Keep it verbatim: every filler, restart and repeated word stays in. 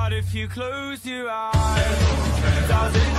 heart if you close your eyes. Does it